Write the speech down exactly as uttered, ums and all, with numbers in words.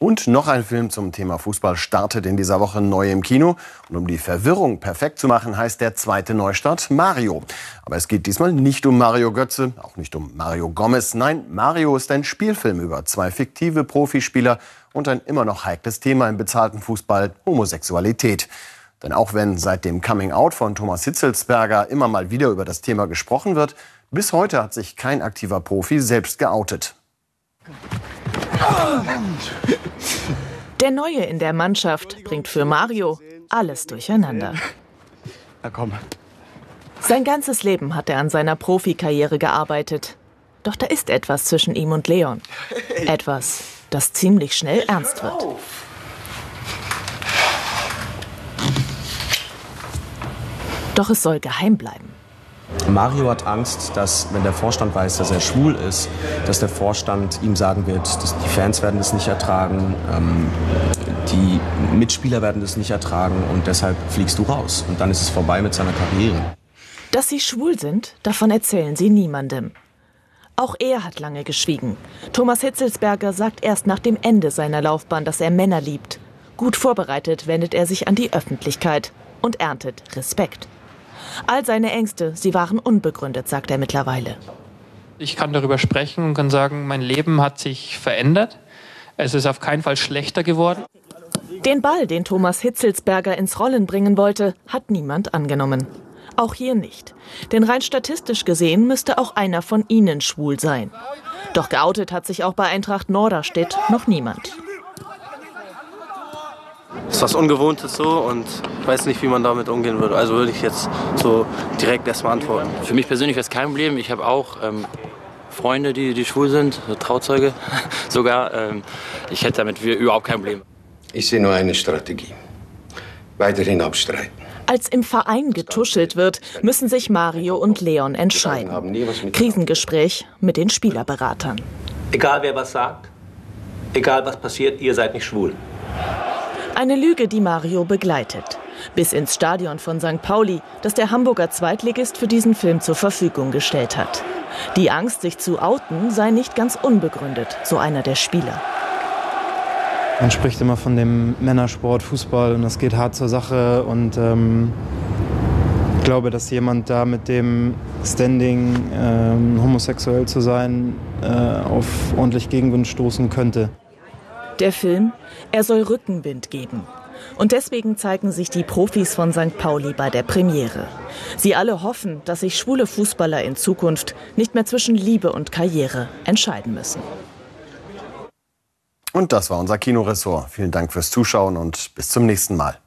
Und noch ein Film zum Thema Fußball startet in dieser Woche neu im Kino. Und um die Verwirrung perfekt zu machen, heißt der zweite Neustart Mario. Aber es geht diesmal nicht um Mario Götze, auch nicht um Mario Gomez. Nein, Mario ist ein Spielfilm über zwei fiktive Profispieler und ein immer noch heikles Thema im bezahlten Fußball, Homosexualität. Denn auch wenn seit dem Coming-out von Thomas Hitzelsberger immer mal wieder über das Thema gesprochen wird, bis heute hat sich kein aktiver Profi selbst geoutet. Der Neue in der Mannschaft bringt für Mario alles durcheinander. Na komm. Sein ganzes Leben hat er an seiner Profikarriere gearbeitet. Doch da ist etwas zwischen ihm und Leon. Etwas, das ziemlich schnell ernst wird. Doch es soll geheim bleiben. Mario hat Angst, dass, wenn der Vorstand weiß, dass er schwul ist, dass der Vorstand ihm sagen wird, dass die Fans werden das nicht ertragen, ähm, die Mitspieler werden das nicht ertragen und deshalb fliegst du raus. Und dann ist es vorbei mit seiner Karriere. Dass sie schwul sind, davon erzählen sie niemandem. Auch er hat lange geschwiegen. Thomas Hitzelsberger sagt erst nach dem Ende seiner Laufbahn, dass er Männer liebt. Gut vorbereitet wendet er sich an die Öffentlichkeit und erntet Respekt. All seine Ängste, sie waren unbegründet, sagt er mittlerweile. Ich kann darüber sprechen und kann sagen, mein Leben hat sich verändert. Es ist auf keinen Fall schlechter geworden. Den Ball, den Thomas Hitzelsberger ins Rollen bringen wollte, hat niemand angenommen. Auch hier nicht. Denn rein statistisch gesehen müsste auch einer von ihnen schwul sein. Doch geoutet hat sich auch bei Eintracht Norderstedt noch niemand. Das ist was Ungewohntes so und ich weiß nicht, wie man damit umgehen würde. Also würde ich jetzt so direkt erstmal antworten. Für mich persönlich wäre es kein Problem. Ich habe auch ähm, Freunde, die, die schwul sind, Trauzeuge sogar. Ähm, ich hätte damit überhaupt kein Problem. Ich sehe nur eine Strategie. Weiterhin abstreiten. Als im Verein getuschelt wird, müssen sich Mario und Leon entscheiden. Krisengespräch mit den Spielerberatern. Egal wer was sagt, egal was passiert, ihr seid nicht schwul. Eine Lüge, die Mario begleitet. Bis ins Stadion von Sankt Pauli, das der Hamburger Zweitligist für diesen Film zur Verfügung gestellt hat. Die Angst, sich zu outen, sei nicht ganz unbegründet, so einer der Spieler. Man spricht immer von dem Männersport, Fußball und das geht hart zur Sache. Und ähm, ich glaube, dass jemand da mit dem Standing, ähm, homosexuell zu sein, äh, auf ordentlich Gegenwind stoßen könnte. Der Film, er soll Rückenwind geben. Und deswegen zeigen sich die Profis von Sankt Pauli bei der Premiere. Sie alle hoffen, dass sich schwule Fußballer in Zukunft nicht mehr zwischen Liebe und Karriere entscheiden müssen. Und das war unser Kinoressort. Vielen Dank fürs Zuschauen und bis zum nächsten Mal.